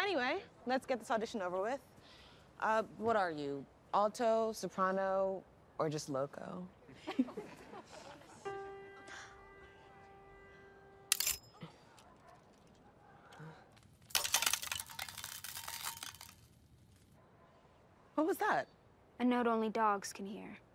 Anyway, let's get this audition over with. What are you? Alto, soprano, or just loco? What was that? A note only dogs can hear.